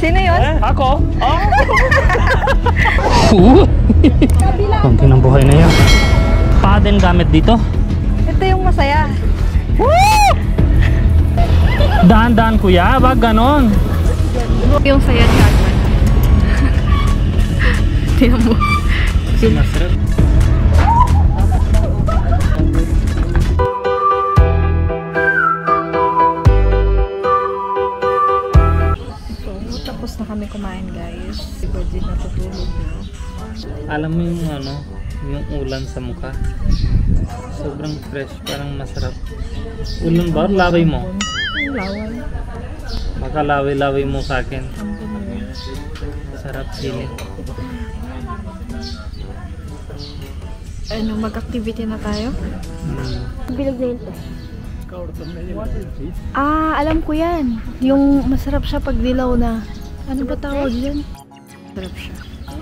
Sino yun? Ako? Konti ng buhay na yan. Pa din gamit dito. Ito yung masaya. Dahan-dahan kuya, wag ganon. Yung saya ni Agman. Tingnan mo. Masarap. Tapos na kami kumain guys. Si Virgin natutulog na. Alam mo yung ano, yung ulan sa mukha. Sobrang fresh, parang masarap. Ulan ba? Laway mo? Ang laway. Baka laway-laway mo sa akin. Ampun mo. Sarap sili. Ano, mag-activity na tayo? Bilog na yun to. Ah, alam ko yan. Yung masarap siya pag dilaw na. Ano ba tawag dyan? Masarap siya.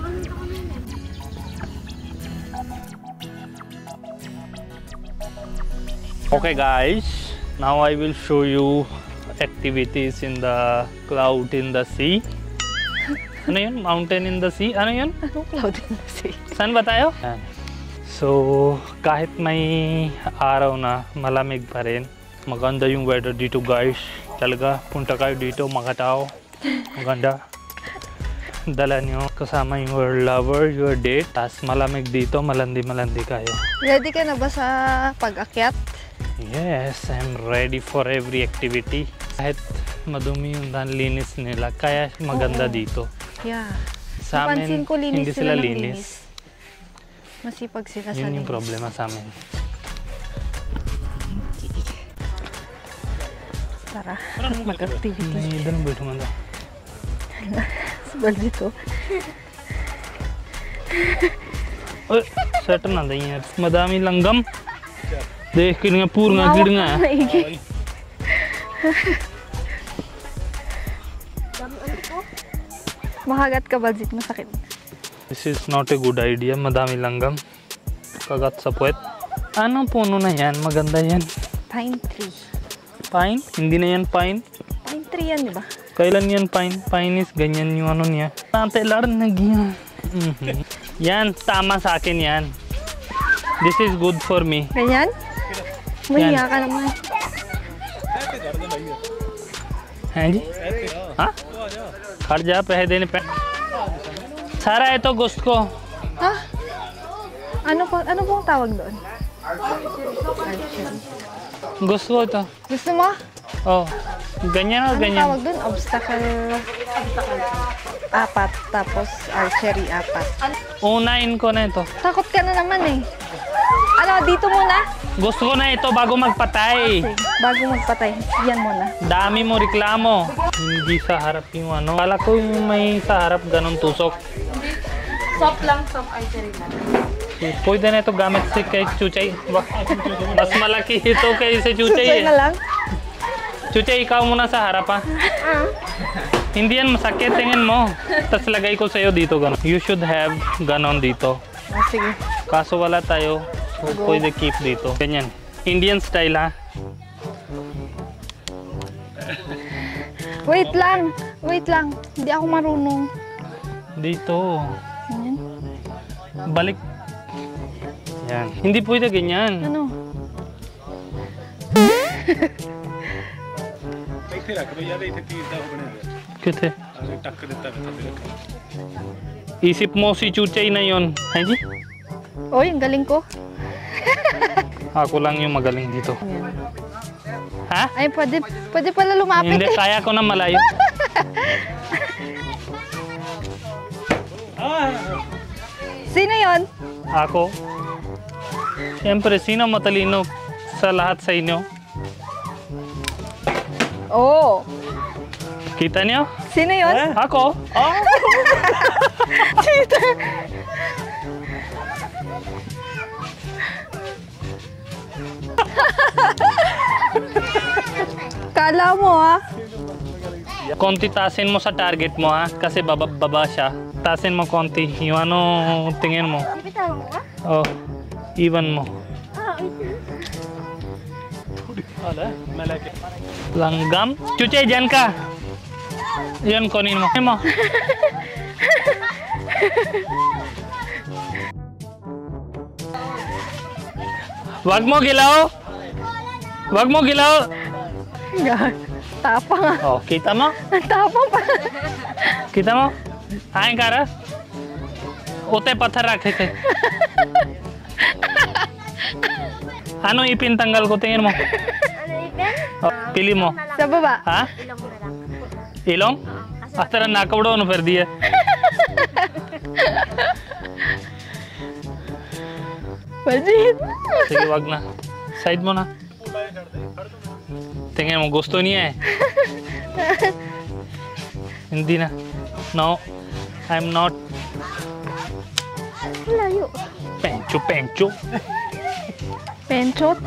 Okay guys, now I will show you activities in the cloud in the sea. Ano yun? Mountain in the sea? Ano yun? Anong cloud in the sea? Saan ba tayo? So, kahit may araw na, malamig pa rin. Maganda yung weather dito guys. Talaga, punta kayo dito, mga tao. Maganda. Dala nyo kasama your lover, your date. Tapos malamig dito, malandi-malandi kayo. Ready ka na ba sa pag-akyat? Yes, I'm ready for every activity. Kahit madumi yung linis nila, kaya maganda dito. Yeah. Sa amin, Napansin ko linis hindi sila linis. Masipag sila sa Yun yung linis. problema sa amin. Tara, mag-activity. May dalang ba tumanda? Sabal dito. Oy, certain na yan. Madami langgam. Dekh nga puro nga gid nga. Makagat ka, Baljit. Masakit. This is not a good idea. Madami langgam. Kagat sa puwet. Anong puno na yan? Maganda yan. Pine tree. Pine? Hindi na yan pine. Pine tree yan, di ba? Kailan yan pine? Pine is ganyan yung ano niya. Ate larnag yan. Yan, tama sa akin yan. This is good for me. Ganyan? Mahiya ka naman. हैं जी हाँ खड़ जा पैसे देने पे सारा है तो गोश्त को Ha? Ano pong tawag doon? गोश्त को तो Gusto mo? oh ganyan o Ano ganyan tawag doon? Obstacle. Apat. Tapos archery, apat. unahin ko na ito Takot ka na naman eh. Ano, dito muna? gusto ko na ito bago magpatay Sige, bago magpatay. Yan muna. dami mo reklamo hindi sa harap yung ano kala ko yung may sa harap ganun tusok Soft lang, soft archery lang. pwede na ito gamit si kay Chuchay mas malaki ito kay si Susoy Chuchay na lang? Chuchay ikaw muna sa harap ha hindi yan masakit tingin mo tapos lagay ko sa'yo dito ganun you should have ganon dito Ah, sige. kaso wala tayo so pwede keep dito ganyan Indian style ha Wait lang. Wait lang. Hindi ako marunong. dito Ganyan. balik yan hindi pwede ganyan Ano? ਇੱਥੇ ਰੱਖ ਦੋ ਯਾਰ ਇੱਥੇ ਤੀਰ ਦਾ ਉਹ ਬਣਿਆ ਹੋਇਆ ਕਿੱਥੇ ਅਸੀਂ ਟੱਕ ਦਿੱਤਾ ਵੀ ਥੱਲੇ ਰੱਖਿਆ isip mo si Chuchay na yon hai ji Oy, ang galing ko. ako lang yung magaling dito ha Ay, pwede pala lumapit hindi eh. kaya ko na malayo Sino yon? ako siyempre sino matalino sa lahat sa inyo Oo. kita niyo Sino yon? ako Kala mo ah. konti tasin mo sa target mo ha kasi baba siya tasin mo konti yung ano tingin mo oh even mo langgam Chuchay dyan ka Yan, kunin mo. Kunin mo. Wag mo gilaw. Wag mo gilaw. Tapang ah. Oh, kita mo? Tapang pa. Kita mo? Aing kara. Ute pathar rakhe the. Ano ipin tanggal ko tingin mo? Ano ipin? Oh, pili mo. Sa baba. Ha? Ilong mo na lang. Ilong? Ah, tera nakawdo no fer diya. Wajid. Sige, wag na. Side mo na. Tingin mo, gusto niya eh. Hindi na. No, I'm not. Layo. Pencho, pencho. Penchot.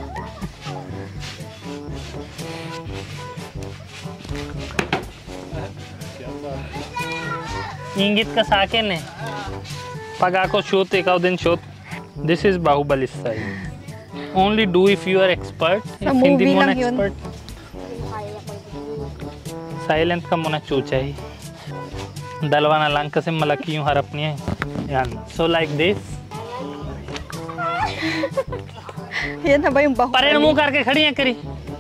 Ingit ka sa akin eh. Pag ako shoot, ikaw din shoot. This is Bahubali style. Only do if you are expert. If Sa hindi movie mo na lang yun. expert, silent ka muna, chuchay. Dalawa na lang kasi malaki yung harap niya. Yan. So like this. Yan na ba yung baho? परे मुंह करके खड़ी है करी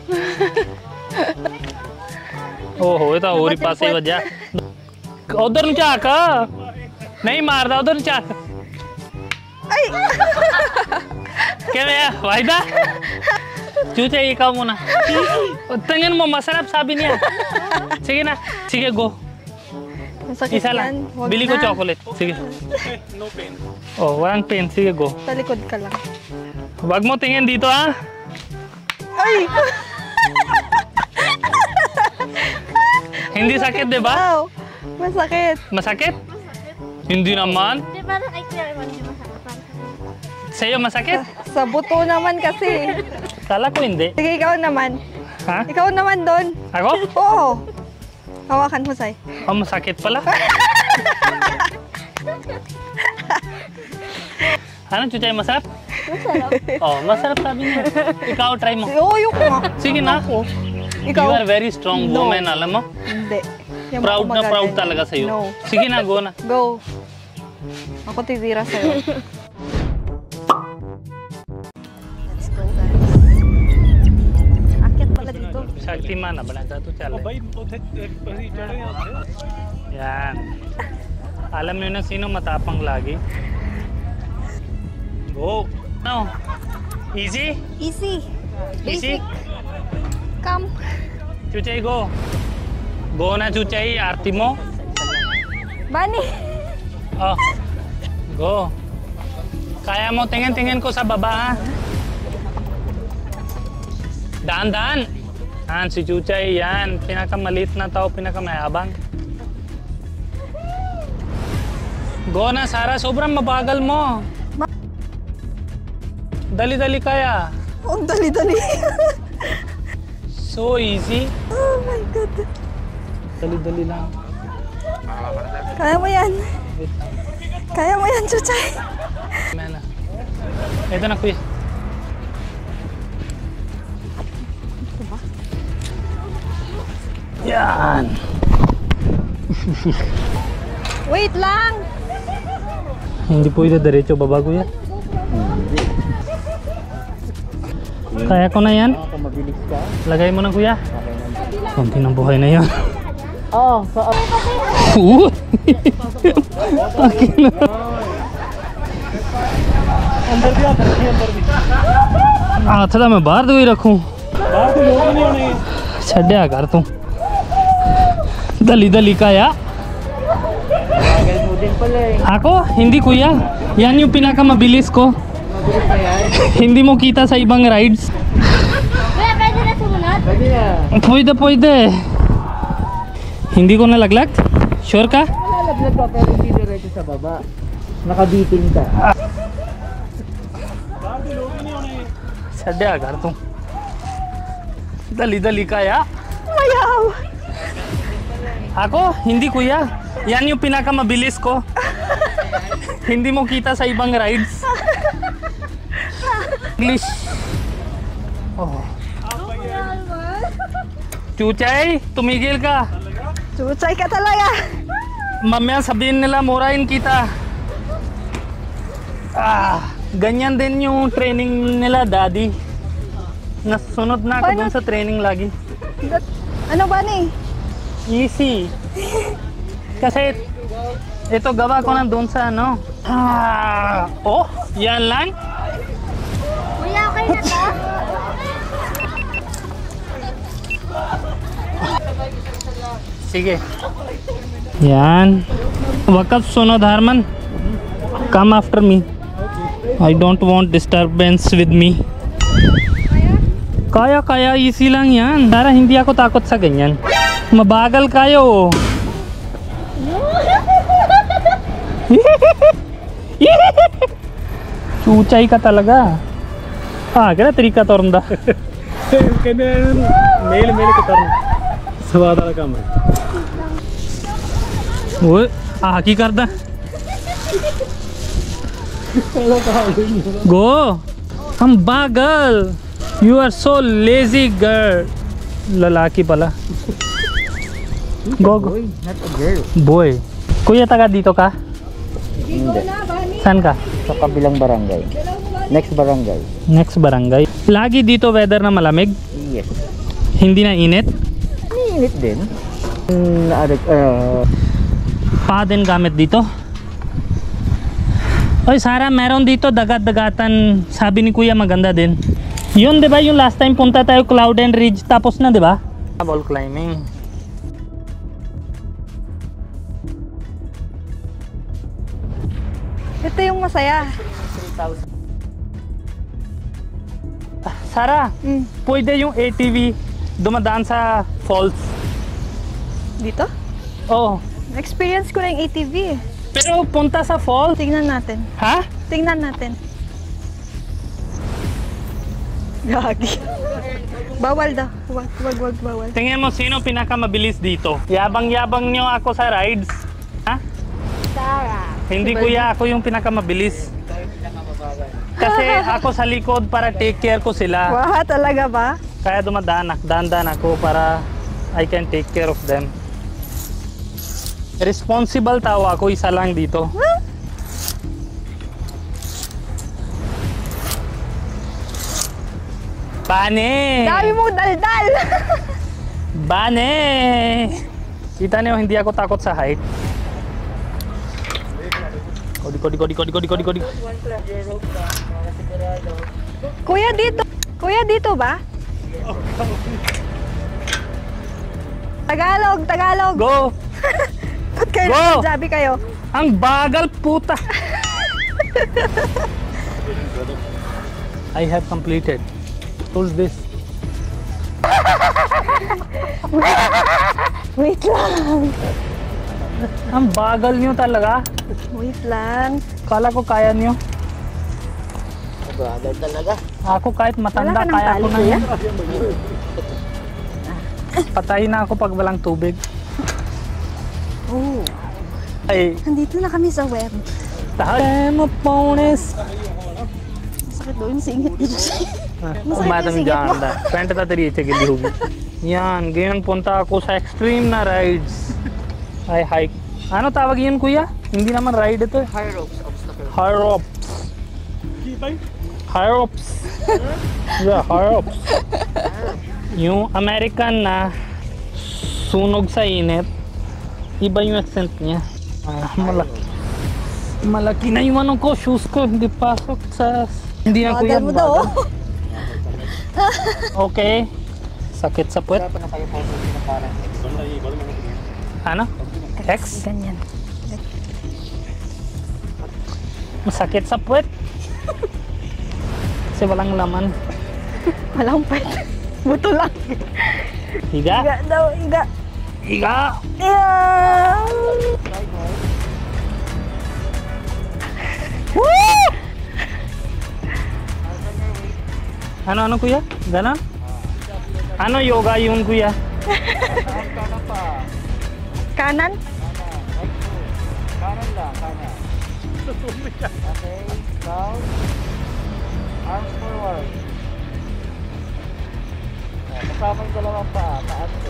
ओहो ये तो होरी पास ही वजह उधर नु झाक नहीं मारदा उधर नु झाक Ay! क्या है वाहिदा चूचे ये काम होना तंगन mo masarap sabi niya sige na sige go Masakit isa yan. lang Huwag bili ko na. chocolate sige No pain. oh walang pen sige go Sa likod ka lang. wag mo tingin dito ah Ay! hindi sakit di ba Wow! Masakit. masakit hindi naman Di ba na kay Kuya Iman, di masakit? sa'yo masakit Sa buto naman kasi. kala ko hindi Sige, ikaw naman. ha Ikaw naman doon. ako Oo. Hawakan mo, Sai. oh masakit pala ano chuchay masarap Masarap. oh masarap sabi niya ikaw try mo Oo, yung nga. sige na Ikaw. you are very strong No. woman alam mo Hindi. Yan proud ako na proud magaganyan. talaga sa'yo No. sige na go na Go. Ako titira sa'yo. Let's go, guys. Akyat pala dito. Shaktimaan बना था तो चल भाई उथे ਅਸੀਂ ਚੜੇ ਆ ਉੱਥੇ yan alam niyo na sino matapang lagi go no easy Easy. easy Come. chuchay go go na chuchay arti mo Bani. oh go kaya mo tingin ko sa baba ha daan yan si Chuchay yan pinakamaliit na tao pinakamayabang go na Sarah sobrang mabagal mo dali-dali kaya Oh, dali-dali. so easy Oh my God. dali-dali lang Kaya mo yan. wait Kaya mo yan, Chuchay. na ito na kuya yan Wait lang. hindi pwede diretso baba kuya kaya ko na yan mabilis ka lagay mo na kuya konti ng buhay na yan oh okay na अंदर भी आ सकती है अंदर भी ਹੱਥ ਤਾਂ ਮੈਂ ਬਾਹਰ ਤੋਂ ਹੀ ਰੱਖੂੰ बाहर तो लोग ही नहीं होने ਛੱਡਿਆ ਕਰ ਤੂੰ dali-dali kaya ako hindi kuya yan yung pinakamabilis ko hindi mo kita sa ibang rides Kuya, pwede na sumunod? pwede hindi ko nalaglag sure ka nalaglag ka pero hindi diretso sa baba nakabiting ka बाहर तो लोग ही नहीं होने ਛੱਡਿਆ ਕਰ ਤੂੰ dali-dali kaya Mayaw. ako hindi kuya yan yung pinakamabilis ko hindi mo kita sa ibang rides English oh Chuchay tumigil ka Chuchay ka talaga. Mamaya sabihin nila, murahin kita. Ganyan din yung training nila, daddy. Nasunod na ako dun sa training lagi. Ano ba ni? Easy. Kasi ito gawa ko na doon sa ano. Oh, yan lang. Kuya, okay na to? Sige. Yan. Wag ka sunod, Harman. Come after me. I don't want disturbance with me. Kaya easy lang yan. Tara, hindi ako takot sa ganyan. Mabagal kayo. Chuchay ka talaga. Kaya trika tornda. Kaya mail ka turn. Sawada ka mo. Oy, की करदा Go. हम बागल. You are so lazy girl. Lalaki pala. Go. Not a girl. Boy. Kuya, taga dito ka? Hindi. Saan ka? Sa kabilang barangay. Next barangay. Next barangay. Lagi dito weather na malamig? Yes. Hindi na init? Init din. Pa din gamit dito? Oy, Sarah, meron dito dagat-dagatan. Sabi ni Kuya maganda din. Yun, di ba? Yung last time punta tayo Cloud and Ridge, tapos na, di ba? Wall climbing. Ito yung masaya. Sarah, pwede yung ATV dumadaan sa falls. Dito? Oo. Experience ko na yung ATV eh. Pero punta sa falls? Tingnan natin. Ha? Tingnan natin. Gagi. Bawal daw. Wag, bawal. Tingnan mo sino pinakamabilis dito. Yabang-yabang nyo ako sa rides. Ha? Sarah. Hindi kuya, ako yung pinakamabilis. Kasi ako sa likod para take care ko sila. Wah, talaga ba? Kaya dandan ako para I can take care of them. Responsible tao ako, isa lang dito. Bane! Dami mong daldal! Bane! Kita niyo, hindi ako takot sa height. Kodi. Kuya, dito ba? Tagalog! Go! Ba't kayo Go! nagsabi kayo? Ang bagal puta! I have completed. Who's this? Wait lang. Ang bagal nyo talaga. Wait lang. Kala ko kaya nyo. Bagal talaga. Ako kahit matanda, Wala ka ng kaya ko tali, na kuya? yan. Patayin na ako pag walang tubig. Oh. Ay, Nandito na kami sa web. tayo bonus. Sakit doon, singit dito siya. Madam Janda, पैंट ता तेरी इच्छा गिल्ली होगी yan ngayon punta ako sa extreme na rides. Ay hike. Ano tawag yun kuya? Hindi naman ride ito eh. High ropes obstacle. High ropes. High ropes. Yeah, high ropes. Yung American na sunog sa init, iba yung accent niya. Malaki na yung ano ko, shoes ko, hindi pasok sa... Hindi na kuya. Bagal mo daw. Okay. Sakit sa puwet. Ano? X? Ganyan. Masakit sa puwet. Kasi walang laman. Walang pwet. Buto lang. Higa? Iga daw, iga. Higa! Yeah! Woo! Ano kuya? Ganon? Ano yoga yun kuya? Kanan? Kanan lang, kanan. Okay, down. Arms forward. Kasama yung dalawang pa. Taas ko.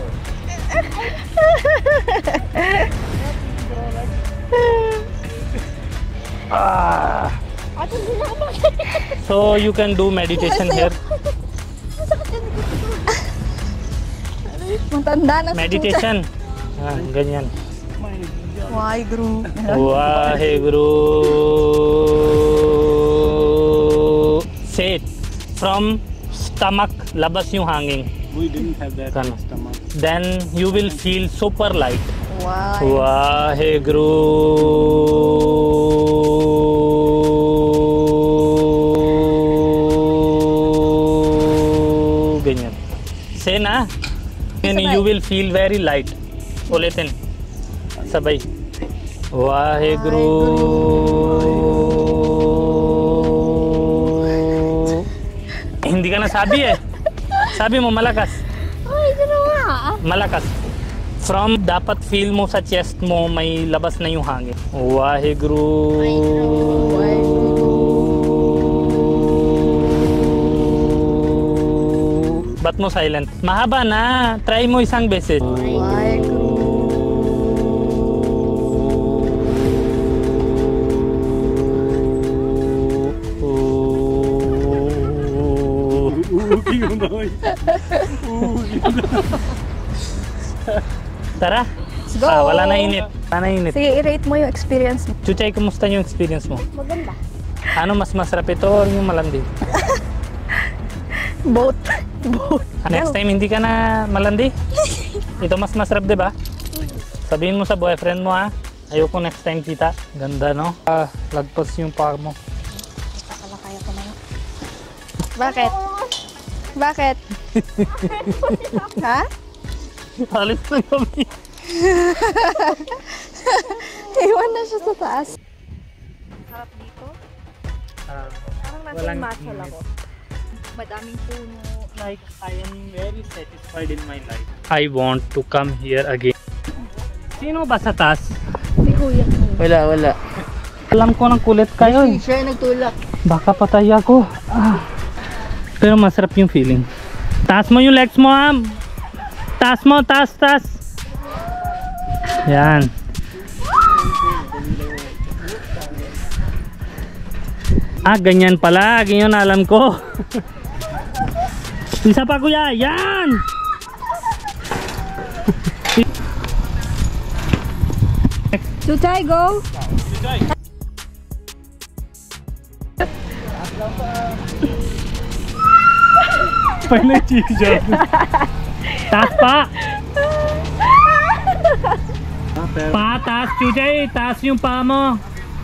So you can do meditation here. Matanda na si Meditation. Ganyan. Waheguru. Waheguru. Say it. From stomach, labas yung hanging. We didn't have that Kana. stomach. Then you will feel super light. Wow. Waheguru. Ganyan. Say na. And you will feel very light. Ulitin. Sabay. Waheguru. Hindi ka na sabi eh. Sabi mo malakas. Ay, ginawa. Malakas. From dapat feel mo sa chest mo may labas na yung hangin. Waheguru. Ba't mo silent? Mahaba na. Try mo isang beses. Tara. Let's go. Wala na init. Wala na init. Sige, i-rate mo yung experience mo. Chuchay, kumusta yung experience mo? Maganda. Ano mas masarap ito o yung malandi? Both. Both. Next time hindi ka na malandi? Ito mas masarap, di ba? Sabihin mo sa boyfriend mo ha. Ayoko next time kita. Ganda no? Lagpas yung paa mo. Akala kaya ko na. Bakit? Bakit? Ha? Alis na kami. Iwan na siya sa taas. Sarap dito. Parang nasa Himachal ako. Madaming puno. Like, I am very satisfied in my life. I want to come here again. Sino ba sa taas? Si Kuya. Wala. Alam ko ng kulit kayo eh. Siya yung nagtulak. Baka patay ako. Pero masarap yung feeling. Taas mo yung legs mo, Am. Taas mo, taas. Yan. Ganyan pala. Ganyan alam ko. Isa pa, kuya. Yan! Chuchay, go! Pwede chicho. Taas pa! Taas, Chuchay. Taas yung paa mo.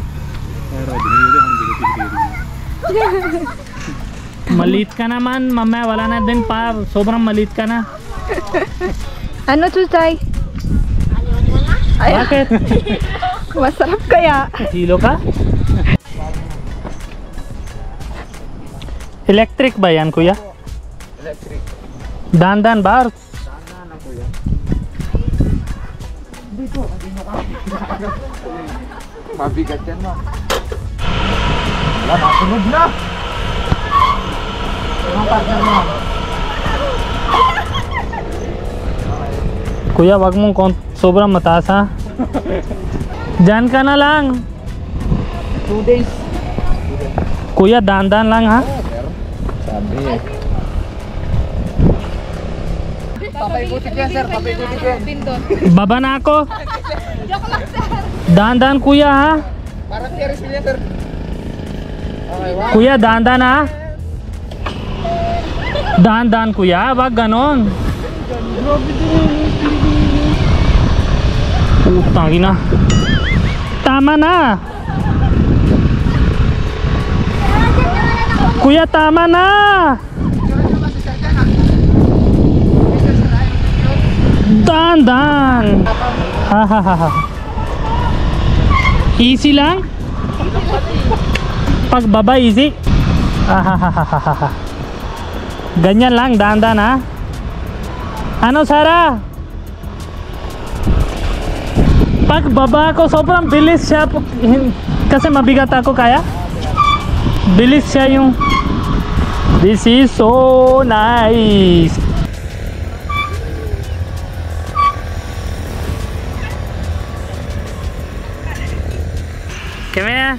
Malit ka naman, mamaya wala na din pa. Sobrang malit ka na. Ano, Chuchay? Ay, Bakit? masarap kaya. Hilo ka? Electric ba yan, kuya? Electric. Dandan ba? Sana lang kuya. Dito ka. Mabigat yan ma. Wala, masunog na. Ang partner mo. Kuya, wag mong sobrang mataas ha. Diyan ka na lang. 2 days. Kuya, dandan lang ha. Sabi eh. Papay-butik yan sir, papay-butik yan. Baba na ako. Dandan kuya ha. Parang terrace yan sir. Okay, wow. Kuya, dandan ha. Dandan kuya, wag ganon. Putang ina. Tama na. Kuya, tama na. Dandan. Hahaha. Easy lang. Pagbaba easy. Hahaha. Ganyan lang, dandan ha. Ano Sarah? Pagbaba ko sobrang bilis siya kasi mabigat ako kaya. Bilis siya yung. This is so nice. Kaya?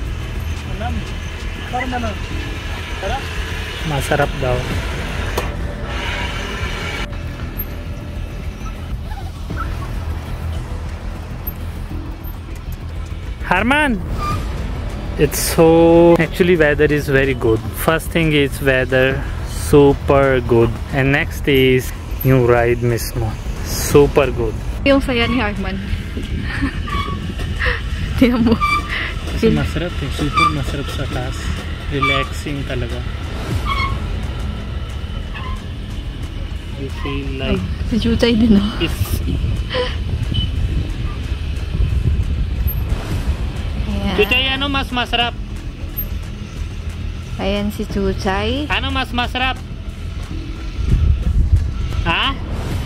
Masarap daw. Harman! It's so... Actually weather is very good. First thing is weather super good. And next is new ride mismo. Super good. Yung saya ni Harman. Tiyan mo. Kasi masarap eh. Super masarap sa taas. Relaxing talaga. You feel like... Si Chuchay din, no? Chuchay, ano mas masarap? Ayan si Chuchay. Ano mas masarap? Ha?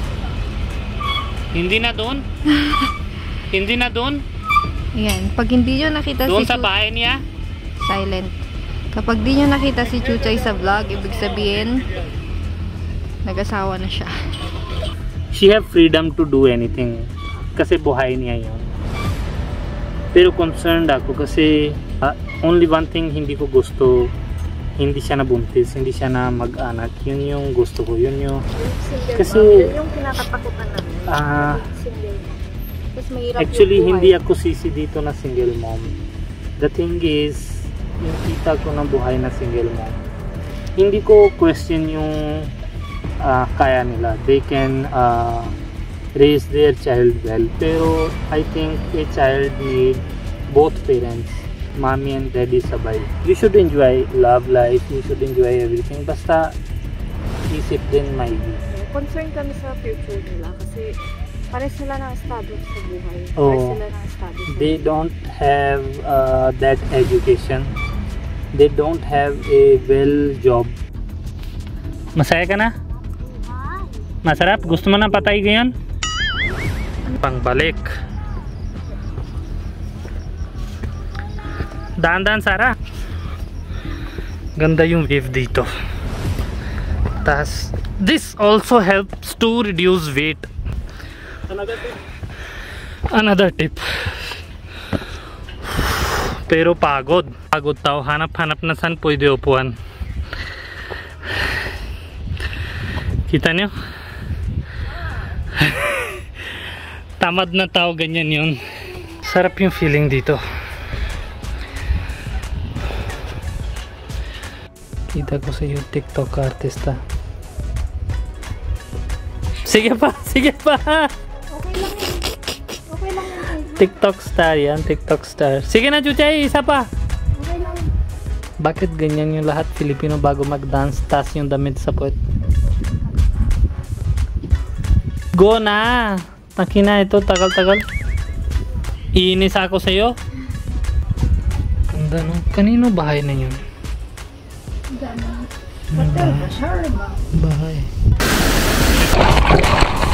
Hindi na doon? Hindi na doon? Ayan. Pag hindi nyo nakita Doon si sa bahay niya? Silent. Kapag di nyo nakita si Chuchay sa vlog, ibig sabihin, nag-asawa na siya. She have freedom to do anything. Kasi buhay niya yun. Pero concerned ako kasi only one thing hindi ko gusto, hindi siya nabuntis, hindi siya na mag-anak. Yun yung gusto ko, yun yung kasi yung kinakatakutan namin. Actually hindi ako sisi dito na single mom. The thing is, yung kita ko na buhay na single mom, hindi ko question yung kaya nila. They can raise their child well, pero I think a child need both parents, mommy and daddy sabay. You should enjoy love life, you should enjoy everything, basta isip din maigi. Concern kami sa future nila kasi pare sila ng established sa buhay. Oh, Pare sila ng established. they don't have that education, they don't have a well job. Masaya ka na? Masarap? Gusto mo na patay ngayon? Pangbalik. Dahan-dahan, Sarah. Ganda yung wave dito. Tas, this also helps to reduce weight. Another tip. Pero pagod. Pagod tao. Hanap-hanap na saan pwede upuan. Kita nyo? Tamad na tao, ganyan yun. Sarap yung feeling dito. Kita ko sa iyo, TikTok artista. Sige pa, sige pa. Okay lang yun. Okay lang yun. TikTok star yan, TikTok star. Sige na, Chuchay, isa pa. Okay lang. Bakit ganyan yung lahat Filipino bago mag-dance, tas yung damit sa puwet? Go na! Nakina ito, tagal-tagal. Iinis ako sa'yo. Ganda no? Kanino bahay na yun? Hotel ba? Sure ba? Bahay.